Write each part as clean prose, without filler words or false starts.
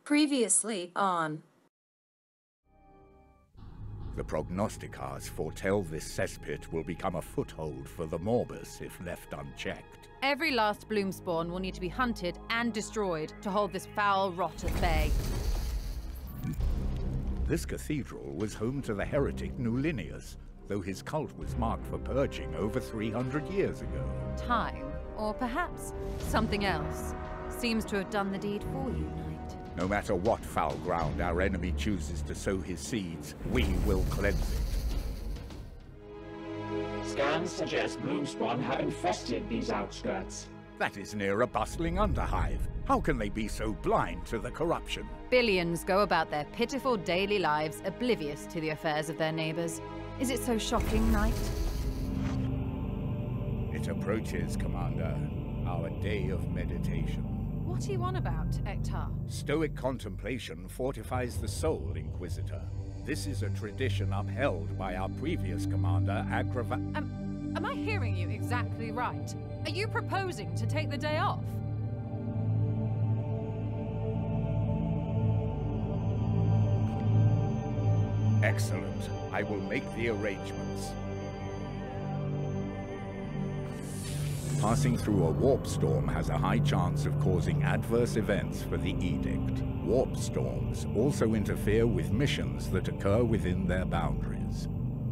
Previously on. The prognosticars foretell this cesspit will become a foothold for the Morbus if left unchecked. Every last bloom spawn will need to be hunted and destroyed to hold this foul rot at bay. This cathedral was home to the heretic Nulinius, though his cult was marked for purging over 300 years ago. Time, or perhaps something else, seems to have done the deed for you, Knight. No matter what foul ground our enemy chooses to sow his seeds, we will cleanse it. Scans suggest Bloomspawn have infested these outskirts. That is near a bustling underhive. How can they be so blind to the corruption? Billions go about their pitiful daily lives oblivious to the affairs of their neighbors. Is it so shocking, Knight? It approaches, Commander. Our day of meditation. What are you on about, Ektar? Stoic contemplation fortifies the soul, Inquisitor. This is a tradition upheld by our previous commander, Am I hearing you exactly right? Are you proposing to take the day off? Excellent. I will make the arrangements. Passing through a warp storm has a high chance of causing adverse events for the Edict. Warp storms also interfere with missions that occur within their boundaries.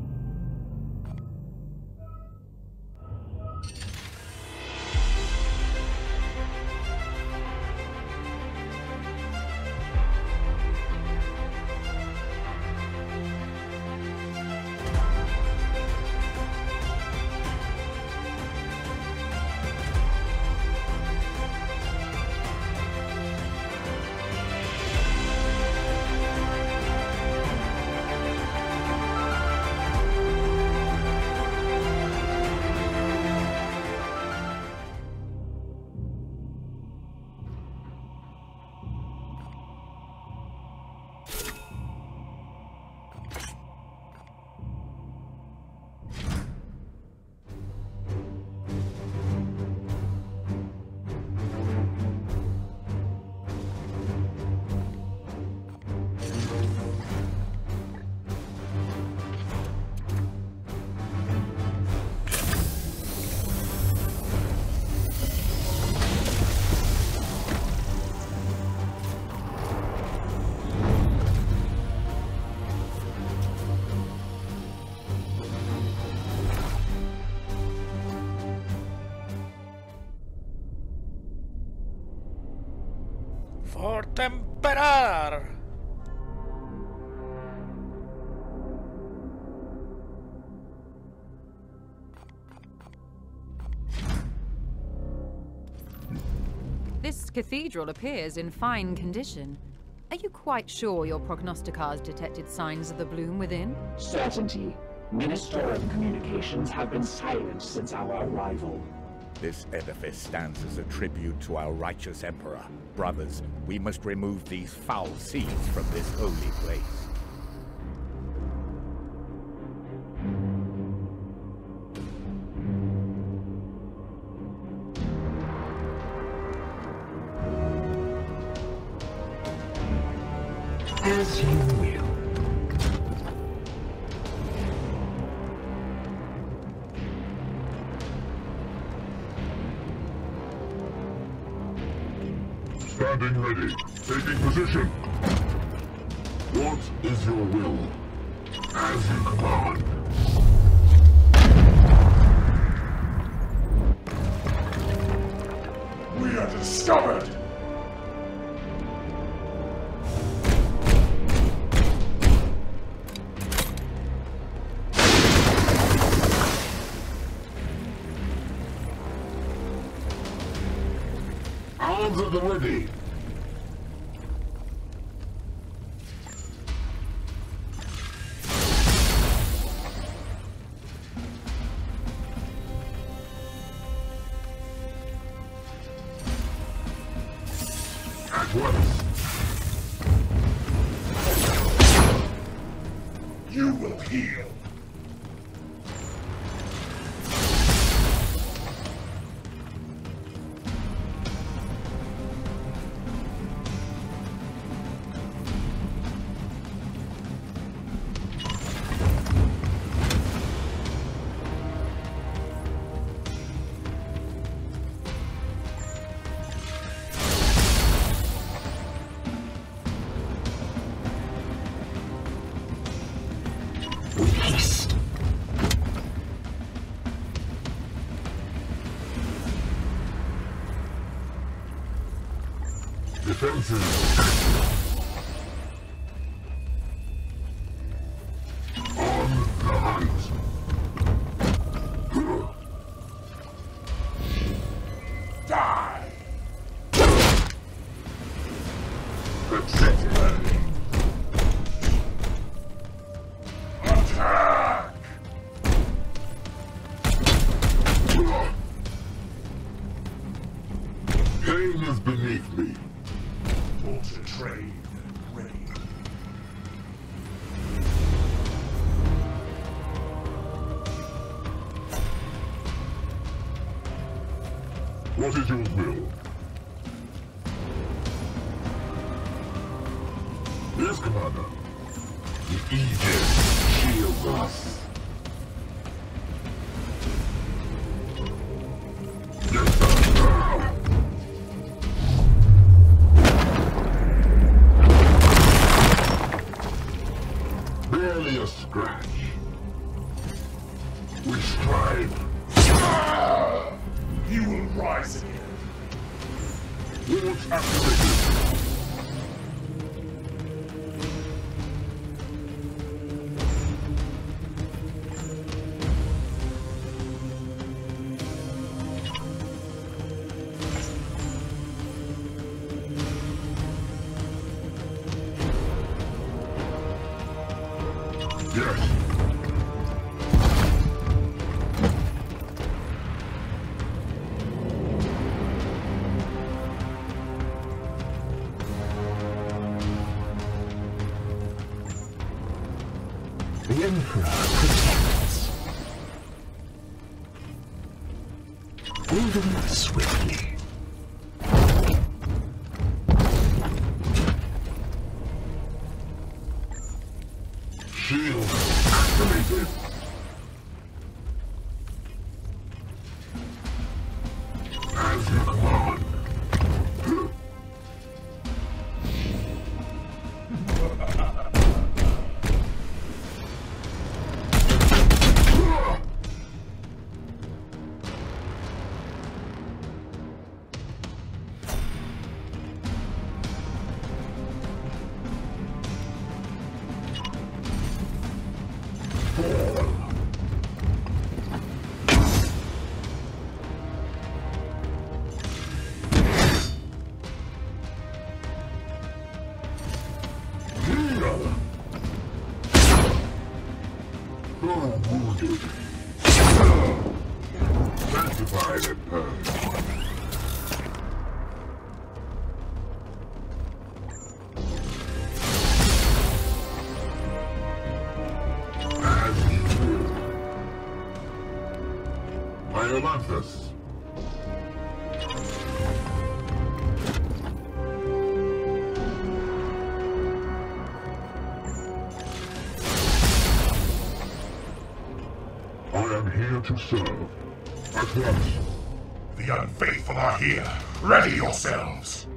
For temperar! This cathedral appears in fine condition. Are you quite sure your prognosticars detected signs of the bloom within? Certainty. Ministerial communications have been silent since our arrival. This edifice stands as a tribute to our righteous Emperor. Brothers, we must remove these foul seeds from this holy place. As you will. Standing ready. Taking position. What is your will? As you command. We are discovered! Arms at the ready. At once. You will heal. Defenses on the hunt. Die! Accepted. Attack! Pain is beneath me. For to trade and ready. What is your will? Yes, Commander. The Aegis shields us. Yes, sir. Barely a scratch. We strive. You will rise again. Launch activated. Yes. The Emperor protects. Moving swiftly. Shield activated. As you command. Wounded. Sanctified and purged. As you will. Daemonhunters. I am here to serve. At once. The unfaithful are here. Ready yourselves.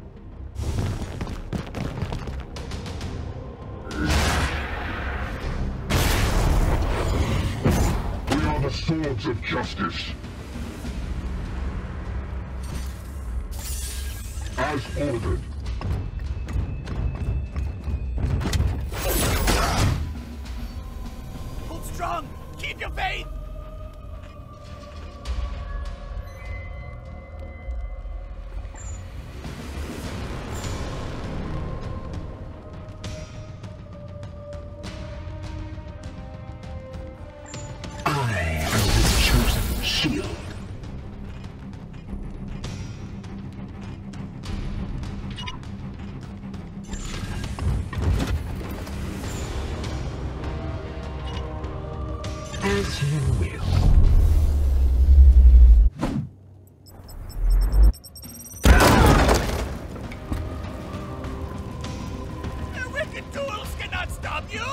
We are the swords of justice. As ordered. Hold strong! Keep your faith! I am his chosen shield. As you will. Your wicked tools cannot stop you!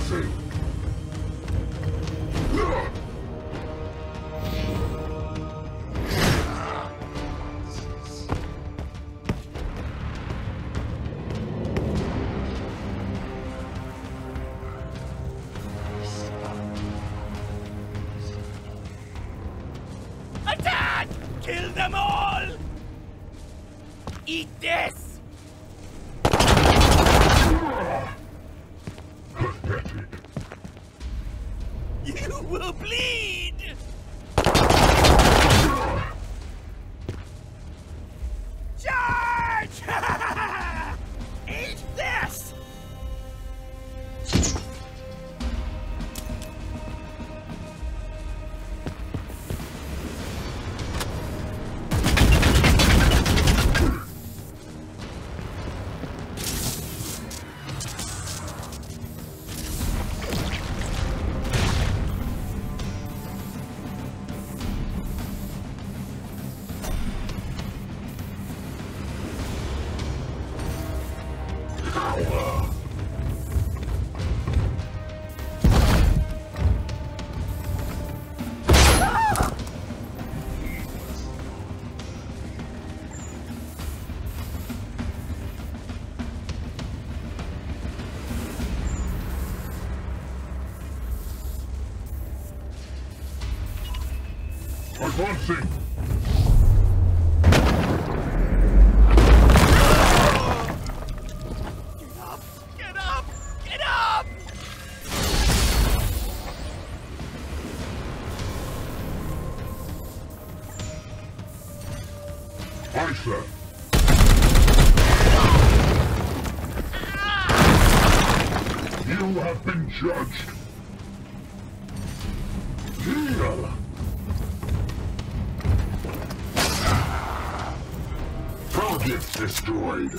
Advancing! Attack! Kill them all! Eat this! Pathetic. You will bleed! Charge! Eat this! Advancing! Get up! Get up! Aye, sir. You have been judged. Heal! Target destroyed.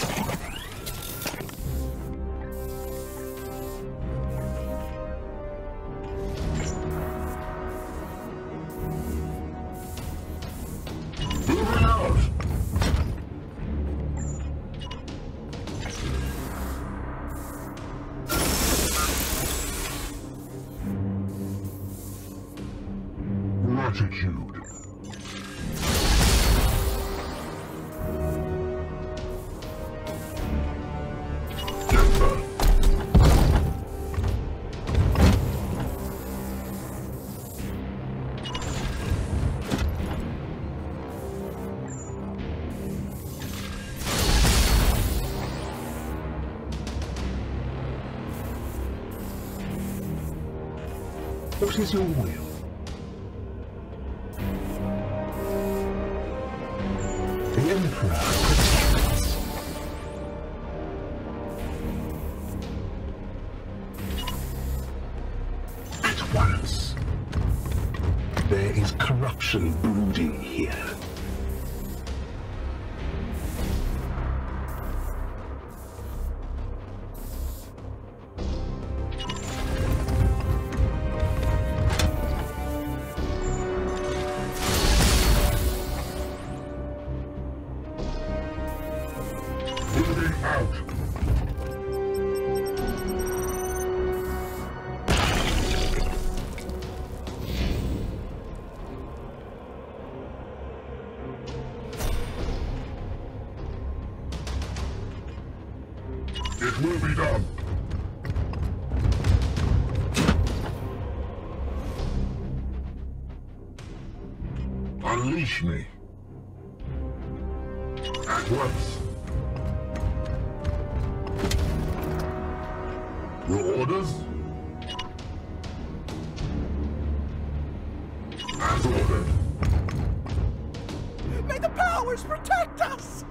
Moving out. Gratitude. What is your will? The Emperor protects. At once. There is corruption brooding here. Moving out. It will be done. Unleash me. At once. Your orders? As ordered. May the powers protect us!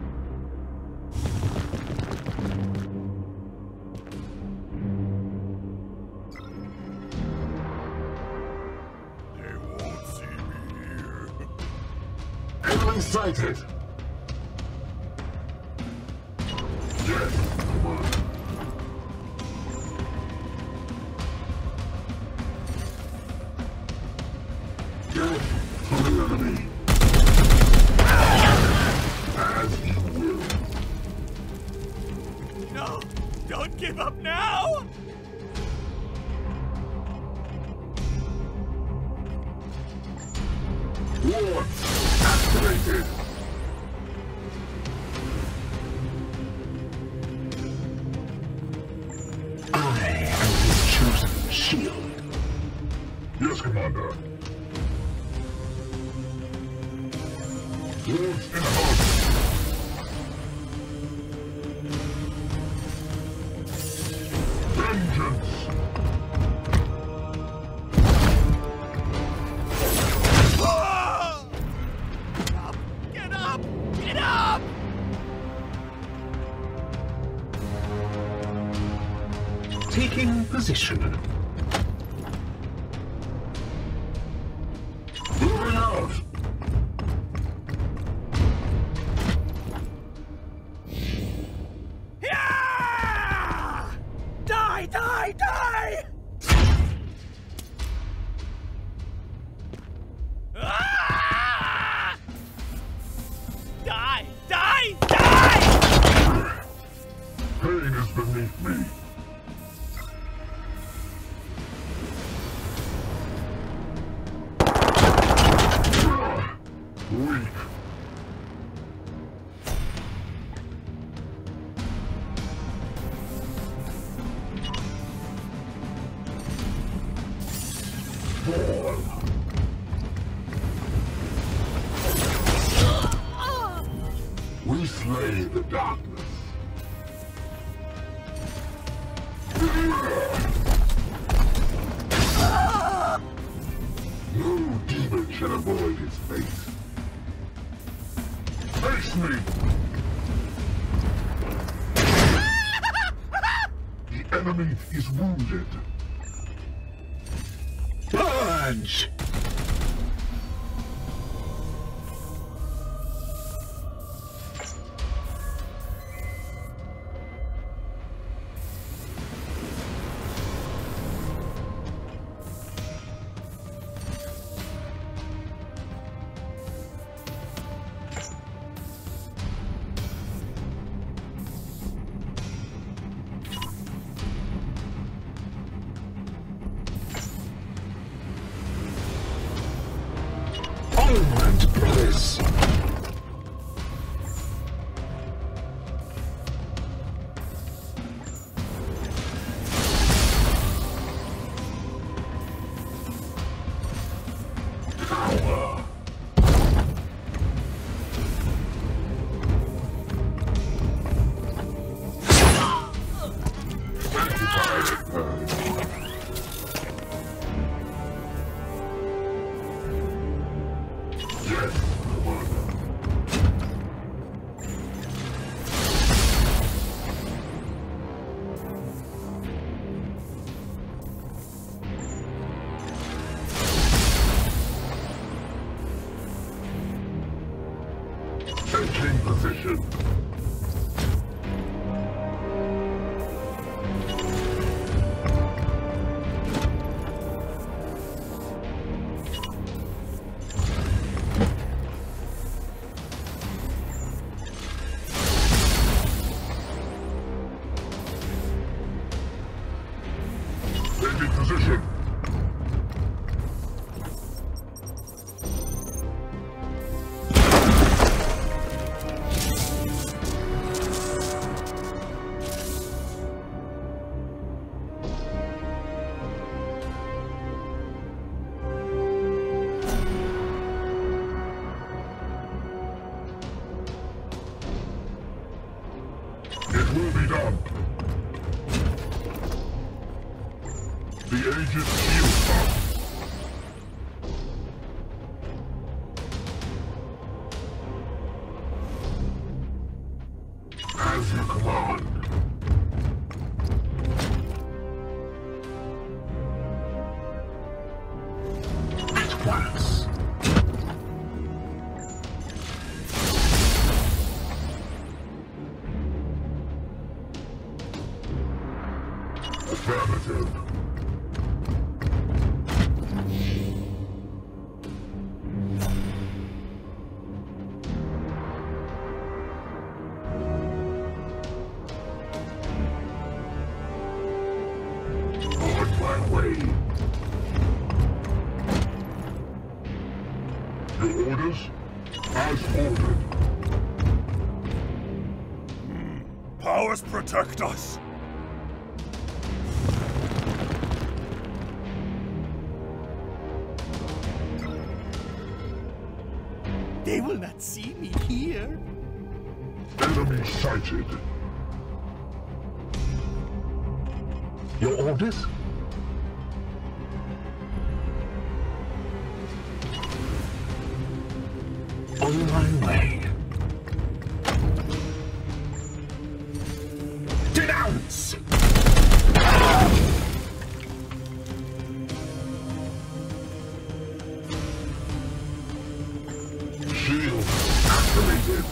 They won't see me here. Enemy sighted. Yes, come on. Get to the enemy. As you will. No! Don't give up now! Wards activated. I am his chosen shield. Yes, Commander. Wards in harmony. Vengeance! Get up! Get up! Taking position. Moving out! Yeah! Die! Die! Die! Ah! Die! Die! Die! Pain is beneath me. Weak. Fall. We slay the darkness. No demon shall avoid his fate. Face me! The enemy is wounded. Purge! Onward, brothers! Power! Sanctified purge. Yes, Commander. Taking position. Taking position. It will be done. The Aegis shield up. As you command. At once. Affirmative. On my way. Your orders? As ordered. Powers protect us! They will not see me here. Enemy sighted. Your orders? On my way. Denounce! Shield activated.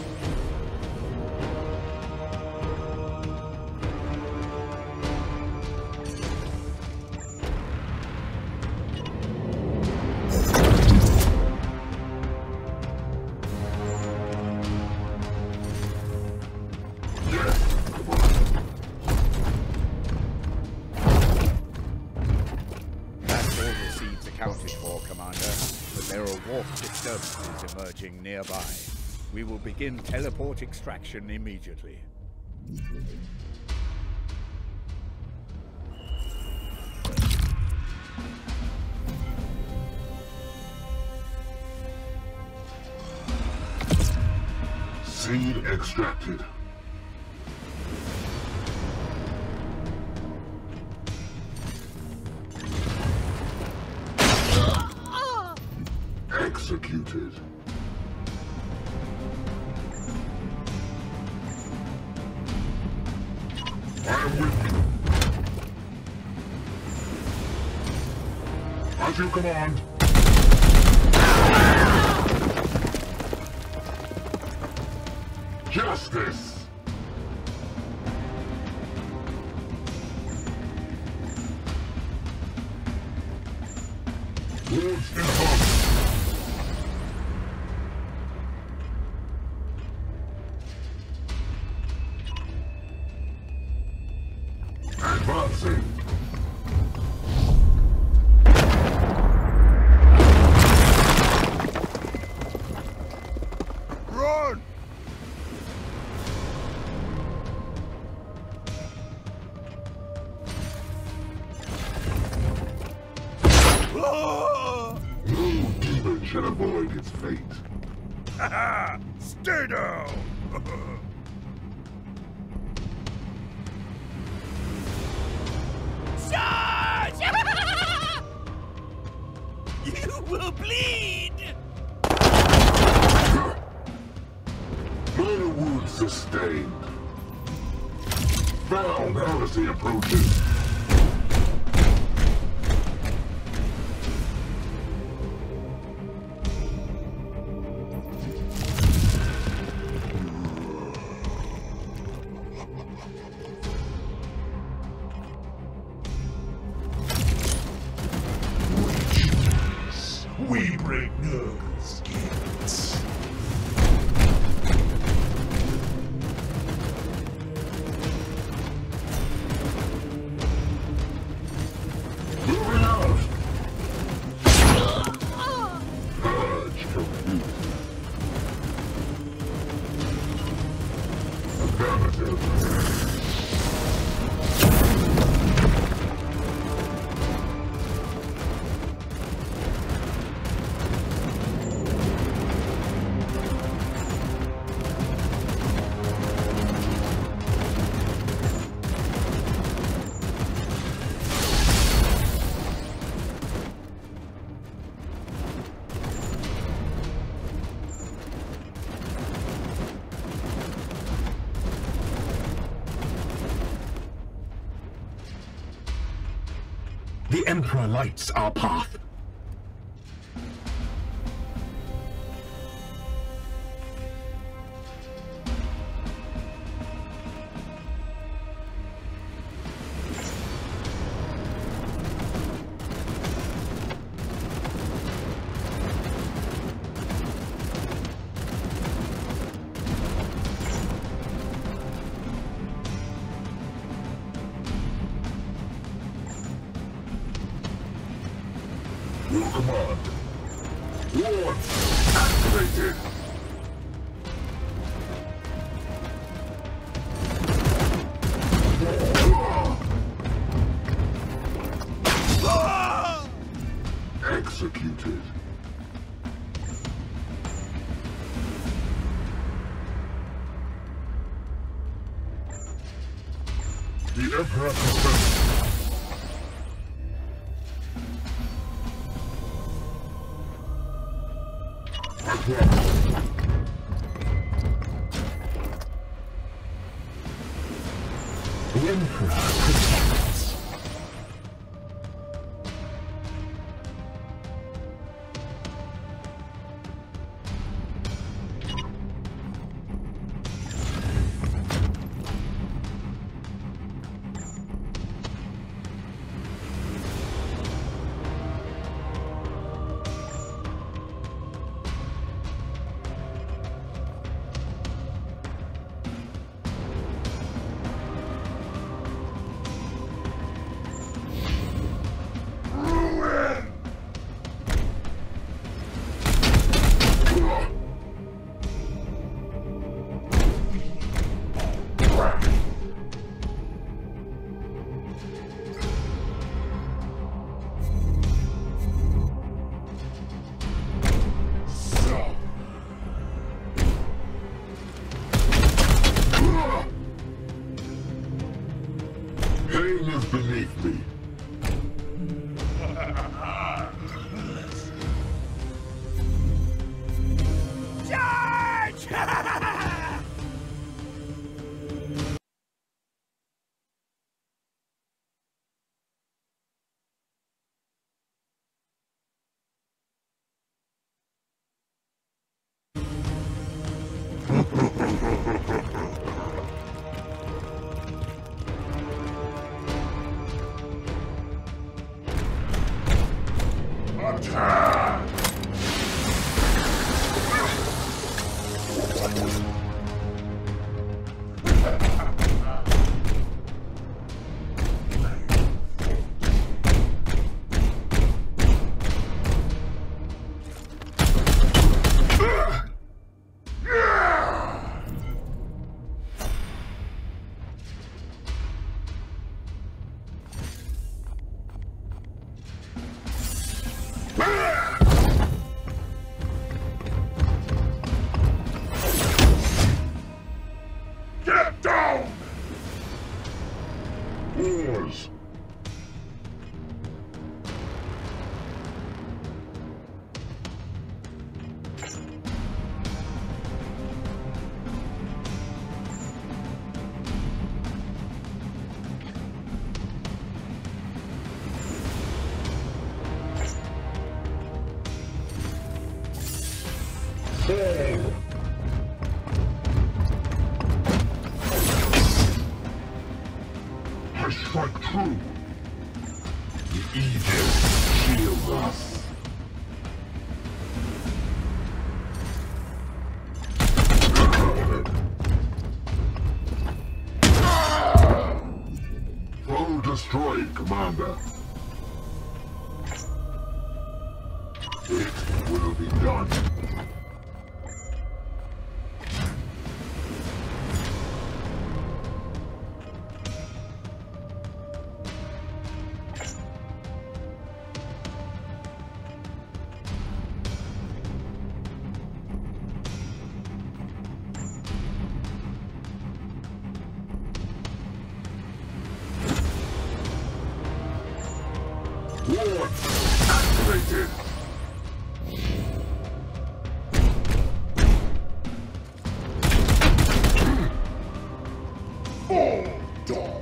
Accounted for, Commander, but there are warp disturbances emerging nearby. We will begin teleport extraction immediately. Seed extracted. Executed. I am with you. As you command. Justice. Wards enhanced. Advancing. Run! No demon shall avoid its fate. Haha! Stay down! Charge! You will bleed! Minor wounds sustained. Foul heresy approaches. We break Nurgle's gates. Moving out. Purge complete. Affirmative. The Emperor lights our path. Your command. Wards activated! Executed. The Emperor confirms. The Emperor protects. Pain is beneath me. Charge! Attack! Get down! Wars! Fall! I strike true. The Aegis shields us. Foe destroyed, Commander. It will be done. Wards activated! Fall, dog!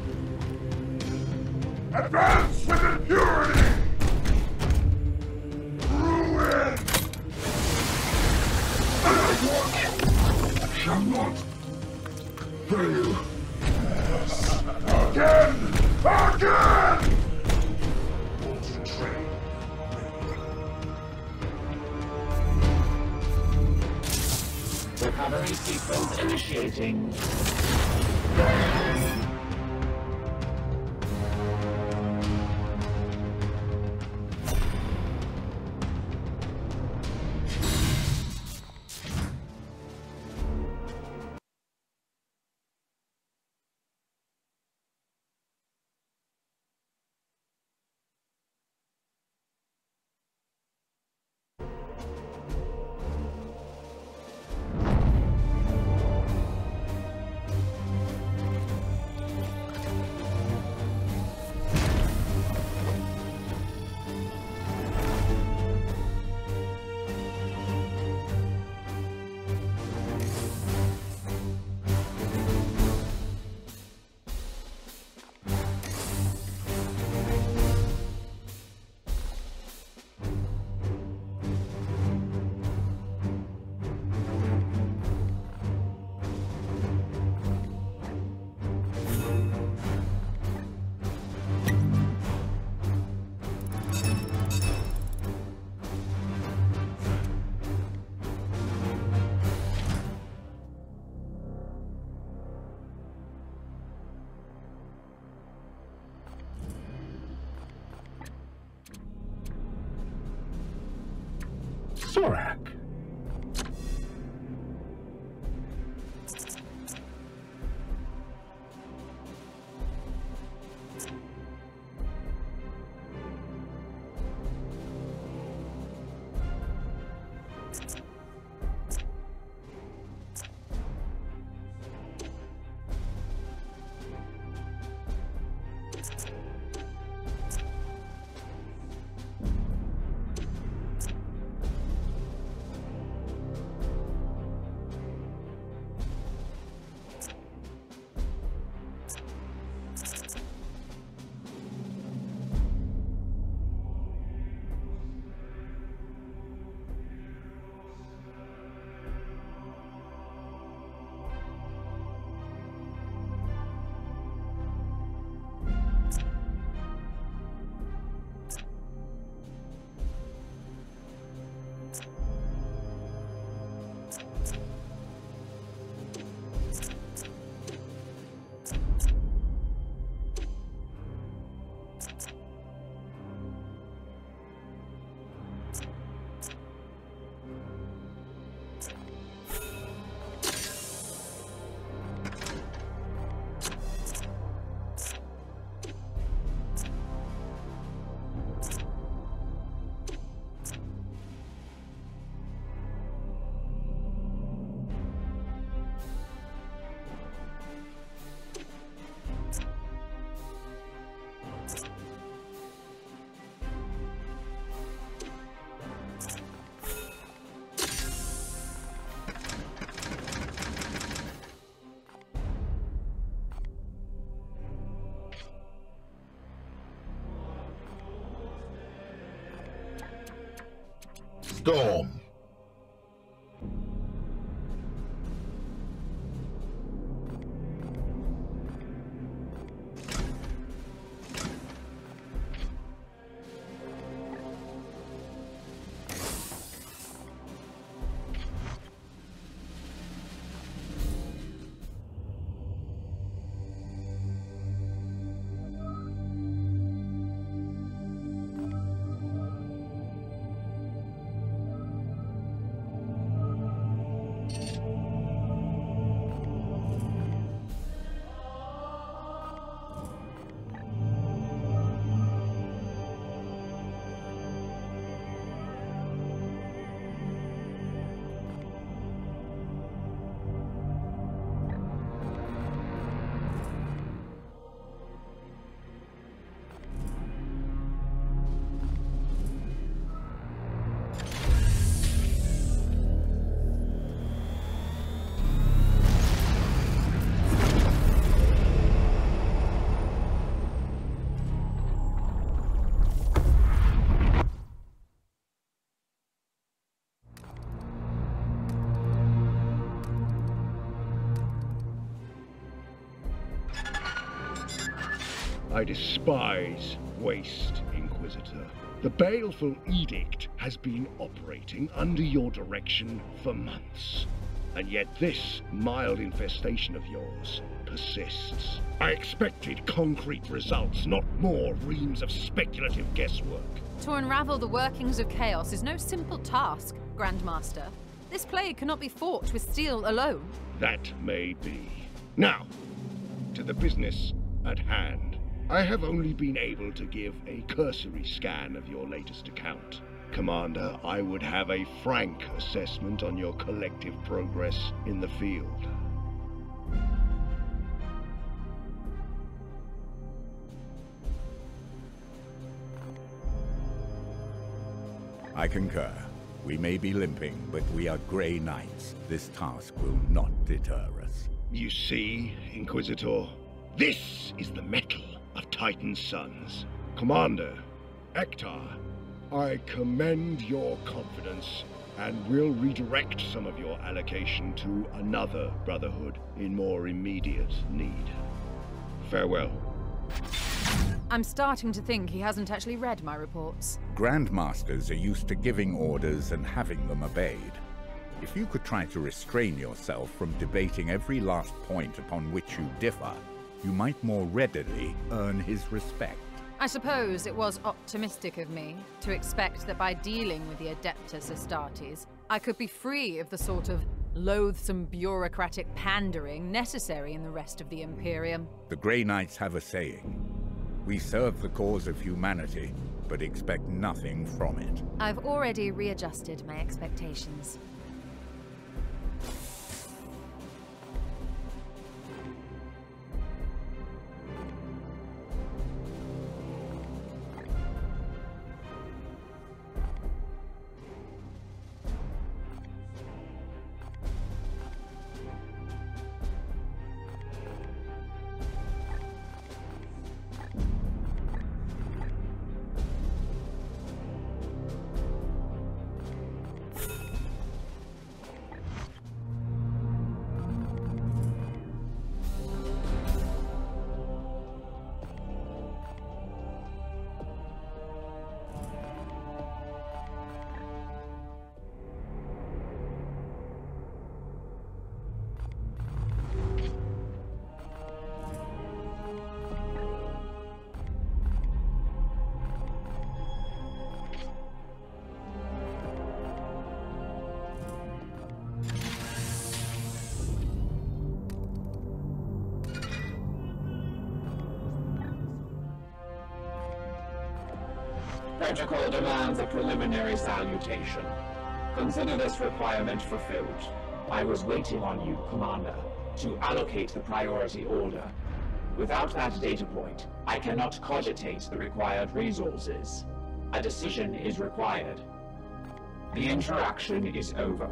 Advance with impurity! Again! Again! Concentrate. Recovery sequence initiating. Zorak. Storm. I despise waste, Inquisitor. The baleful edict has been operating under your direction for months. And yet this mild infestation of yours persists. I expected concrete results, not more reams of speculative guesswork. To unravel the workings of chaos is no simple task, Grandmaster. This plague cannot be fought with steel alone. That may be. Now, to the business at hand. I have only been able to give a cursory scan of your latest account. Commander, I would have a frank assessment on your collective progress in the field. I concur. We may be limping, but we are Grey Knights. This task will not deter us. You see, Inquisitor, this is the metal of Titan's sons. Commander, Ektar, I commend your confidence and will redirect some of your allocation to another Brotherhood in more immediate need. Farewell. I'm starting to think he hasn't actually read my reports. Grandmasters are used to giving orders and having them obeyed. If you could try to restrain yourself from debating every last point upon which you differ, you might more readily earn his respect. I suppose it was optimistic of me to expect that by dealing with the Adeptus Astartes, I could be free of the sort of loathsome bureaucratic pandering necessary in the rest of the Imperium. The Grey Knights have a saying. We serve the cause of humanity, but expect nothing from it. I've already readjusted my expectations. Protocol demands a preliminary salutation. Consider this requirement fulfilled. I was waiting on you, Commander, to allocate the priority order. Without that data point, I cannot cogitate the required resources. A decision is required. The interaction is over.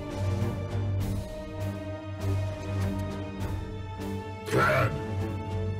Dad,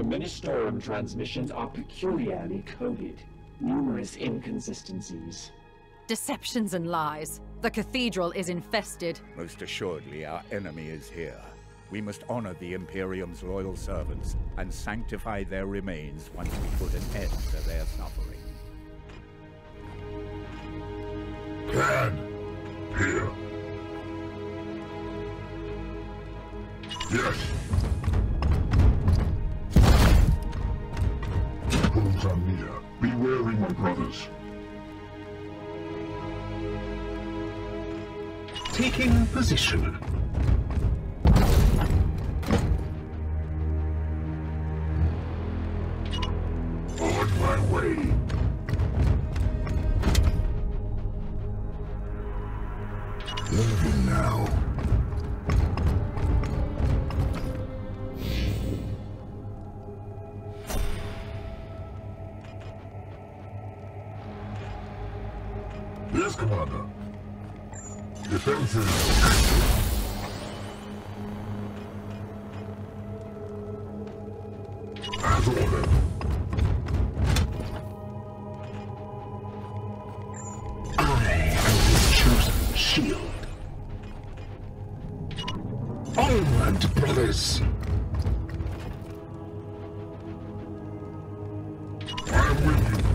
Ministorum transmissions are peculiarly coded. Numerous inconsistencies. Deceptions and lies. The cathedral is infested. Most assuredly, our enemy is here. We must honor the Imperium's loyal servants and sanctify their remains once we put an end to their suffering. Plan. Here. Yes. Foes are near. Be wary, my brothers. Taking position. On my way. Leaving now. Yes, Commander. Defenses active. As ordered. I am his chosen shield. Onward, brothers! I am with you.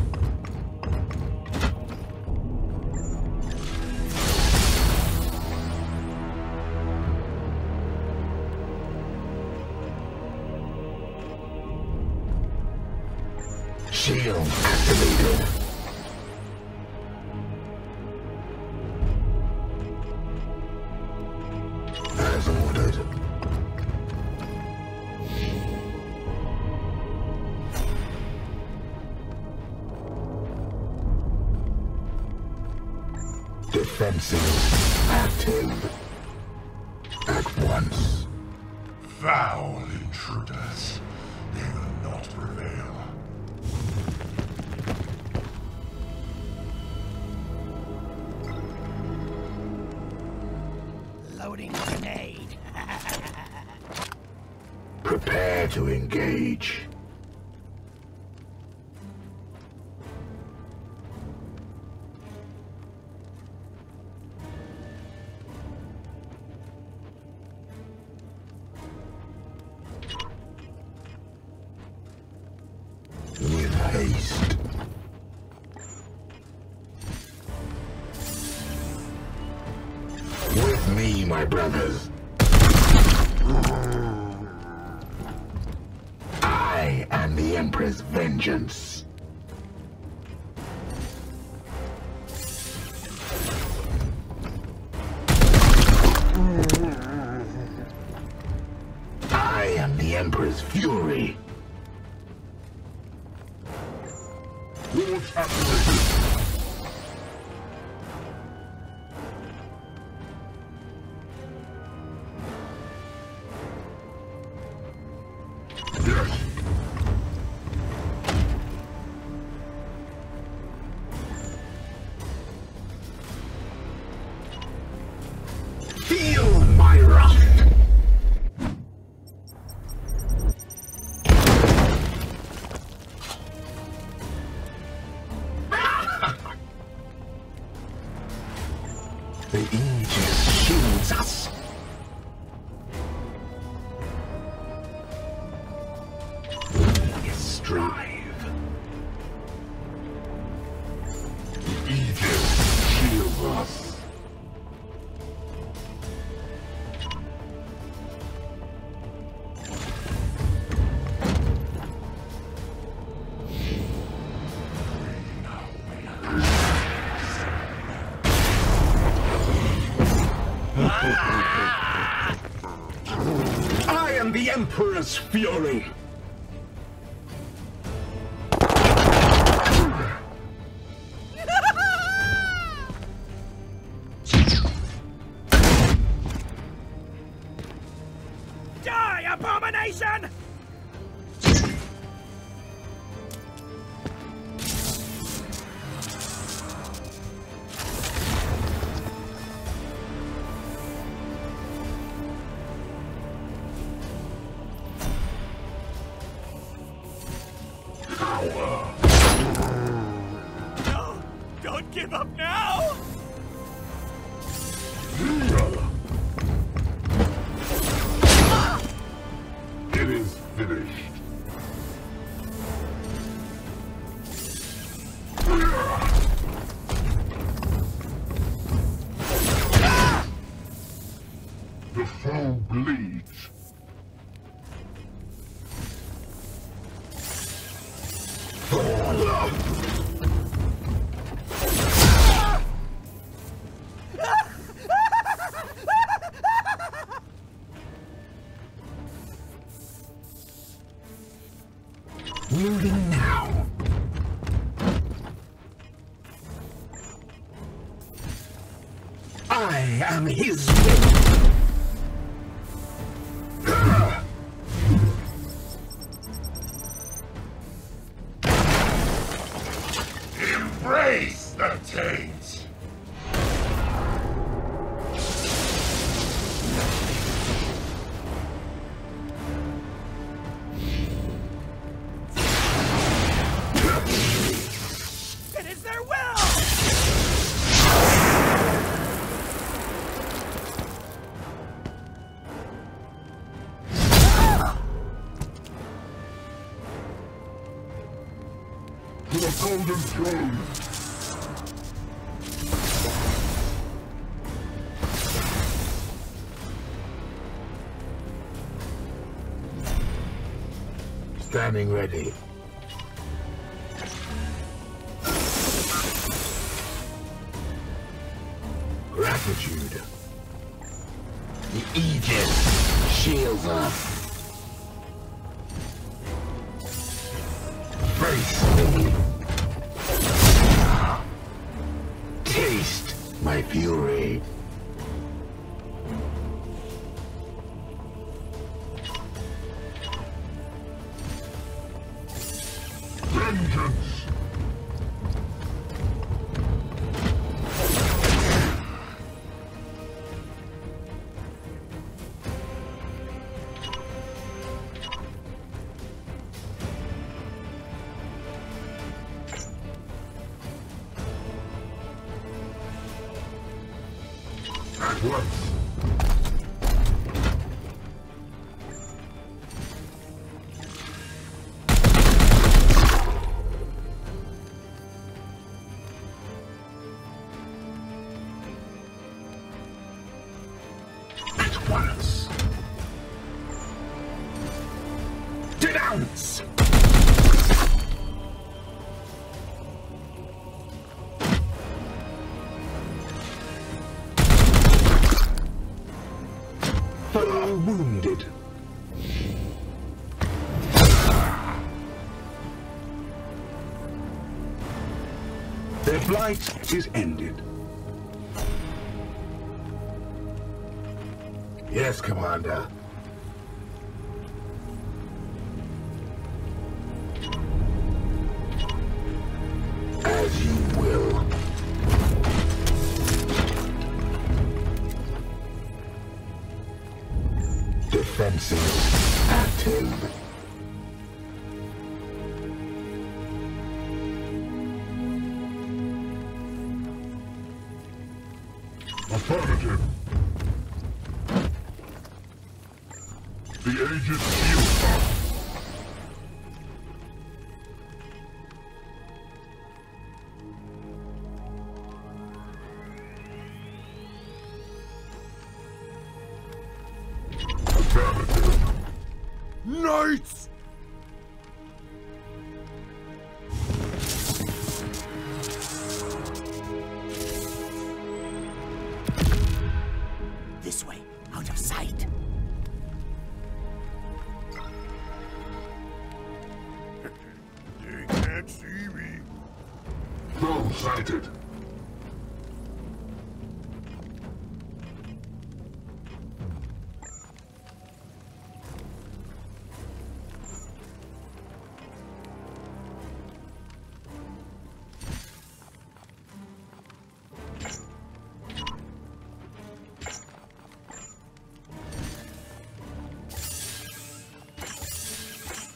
Shield activated. As ordered. Defenses active. At once. Foul intruders. They will not prevail. Loading grenade. Prepare to engage. With haste. With me, my brothers. I am the Emperor's vengeance. I am the Emperor's fury. Launch activated. Yes. Feel my wrath. The Aegis shields us. We strive. The Aegis shields us. I am the Emperor's fury. Die, abomination! Don't give up now! It is finished. The foe bleeds. Moving now. I am his will. Embrace the taint! It is their will! To the golden throne! Standing ready. Gratitude. The Aegis shields us. Face me. Taste my fury. Vengeance! At once. At once. Denounce! Foe wounded. Their blight is ended. Yes, Commander. As you will. Defenses active. Affirmative. The Aegis shields us. Affirmative. Knights! This way, out of sight. They can't see me. Foe sighted.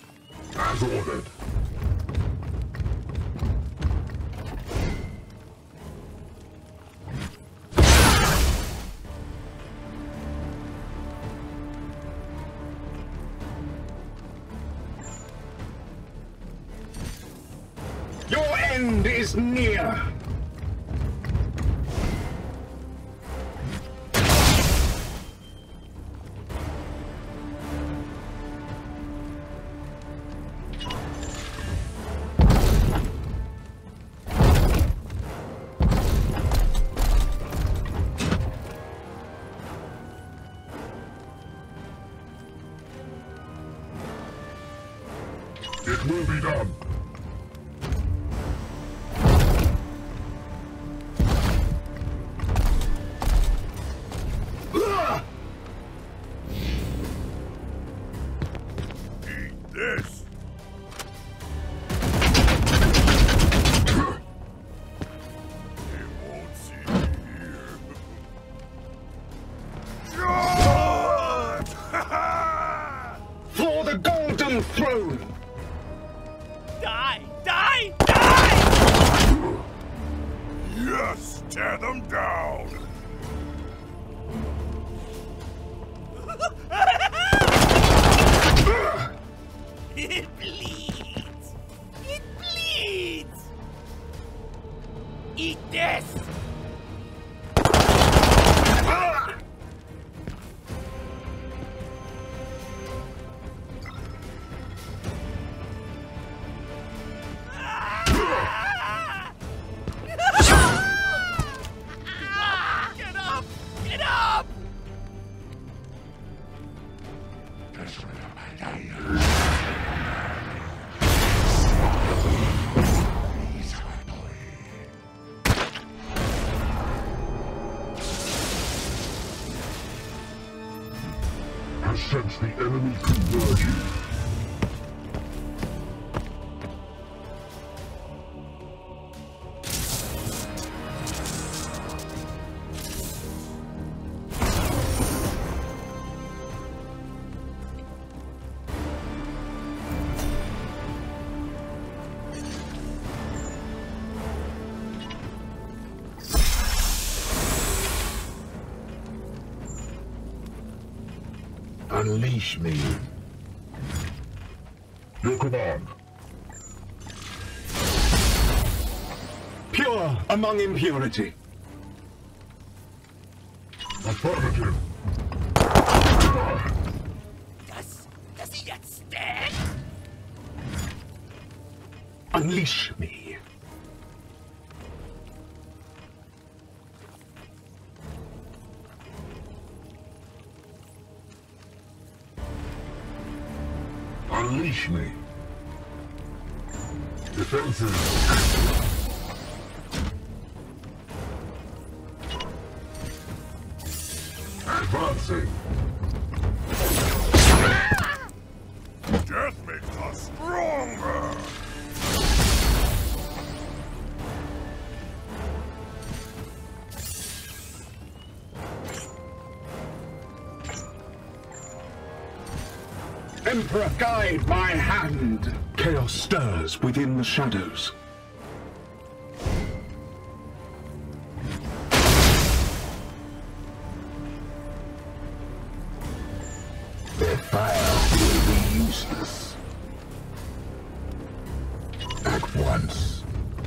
As ordered. end is near. It will be done. Eat this. They won't see me here. For the Golden Throne! Die! Die! Die! Yes, tear them down. It bleeds! It bleeds! Eat this! Get up! Get up! I sense the enemy converging. Unleash me. Your command. Pure among impurity. Affirmative. Does he yet stand? Unleash me. Unleash me. Defenses active. Advancing. Death makes us stronger. Emperor, guide my hand. Chaos stirs within the shadows. Their fire will be useless. At once.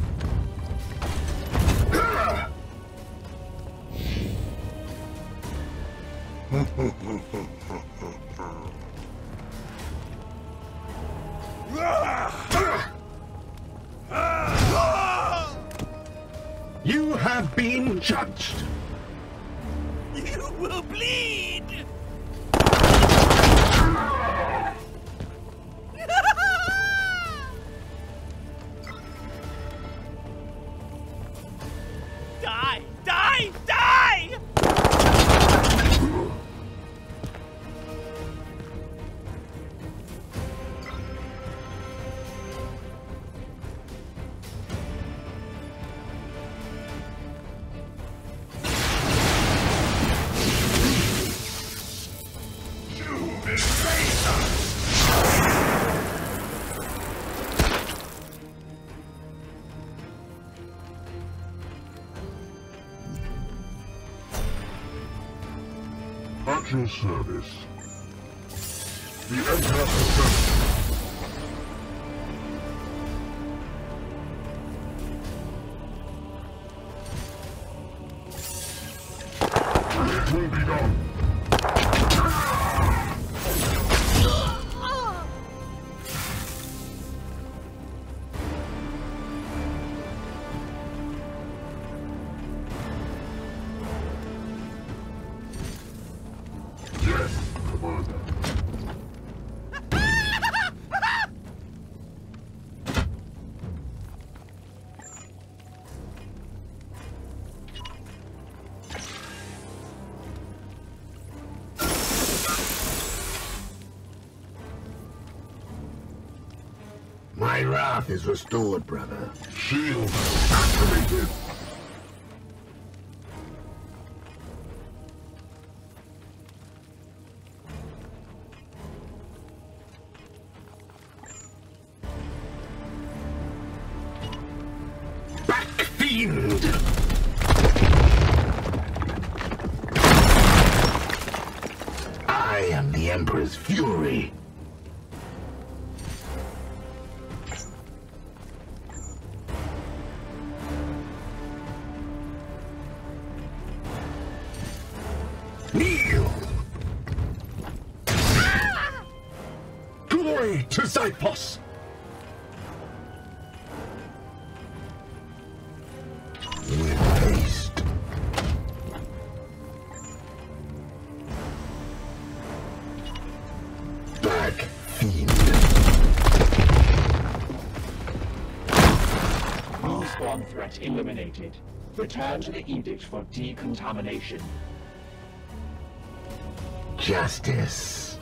You have been judged. You will bleed! Die! Die! Die! At your service. The Emperor presents. will be done. Yes, Commander. My wrath is restored, brother. Shield activated. Back, fiend! I am the Emperor's fury. Kneel! Glory to Xyphos! With haste. Back, fiend. New spawn threat eliminated. Return to the Edict for decontamination. Justice.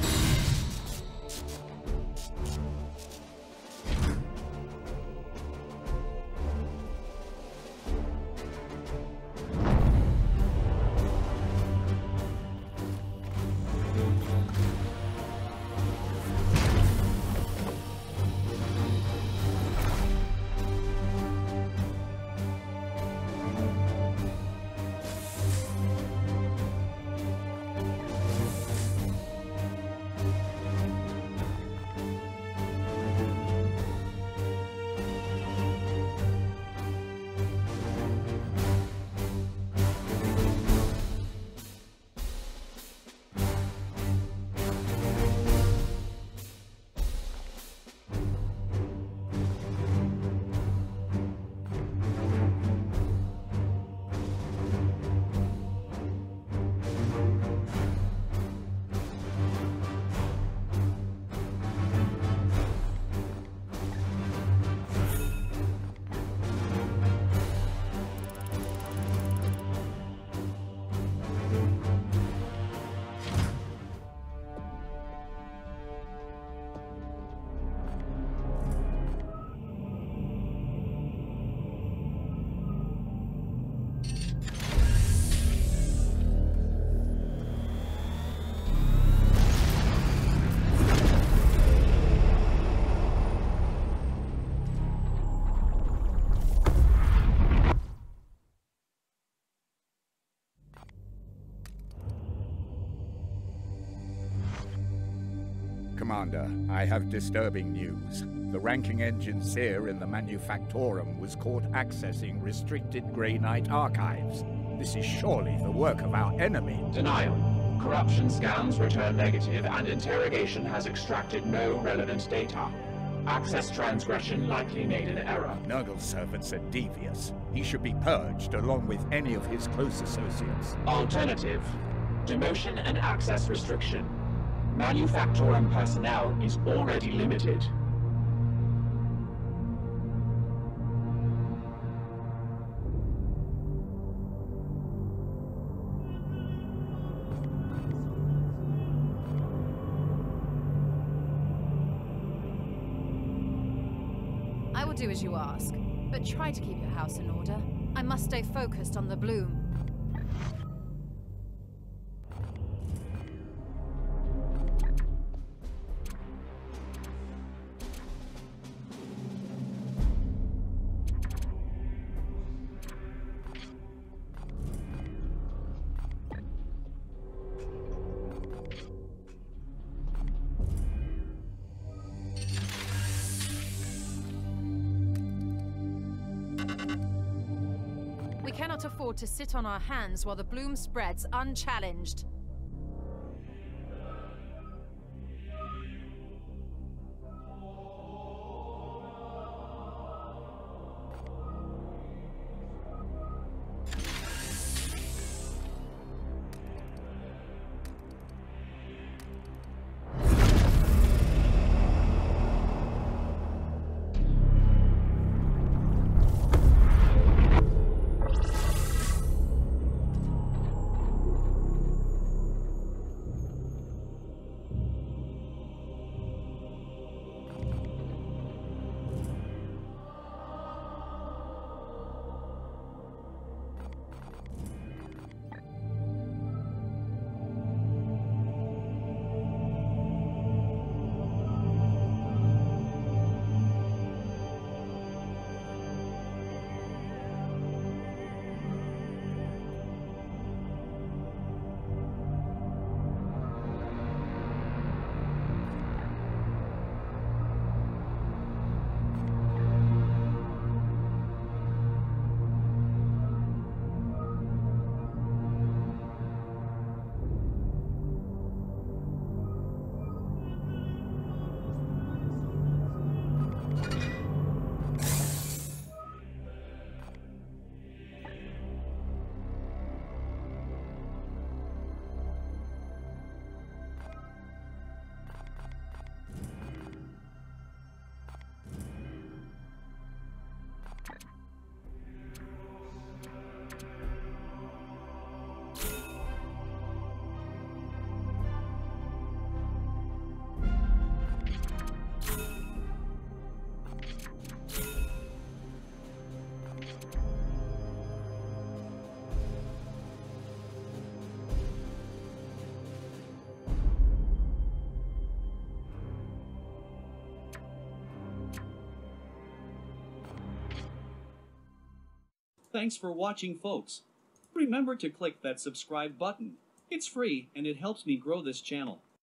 Commander, I have disturbing news. The ranking engineer in the Manufactorum was caught accessing restricted Grey Knight archives. This is surely the work of our enemy. Denial. Corruption scans return negative and interrogation has extracted no relevant data. Access transgression likely made an error. Nurgle's servants are devious. He should be purged along with any of his close associates. Alternative. Demotion and access restriction. Manufactorum personnel is already limited. I will do as you ask, but try to keep your house in order. I must stay focused on the bloom. We cannot afford to sit on our hands while the bloom spreads unchallenged. Thanks for watching, folks. Remember to click that subscribe button. It's free and it helps me grow this channel.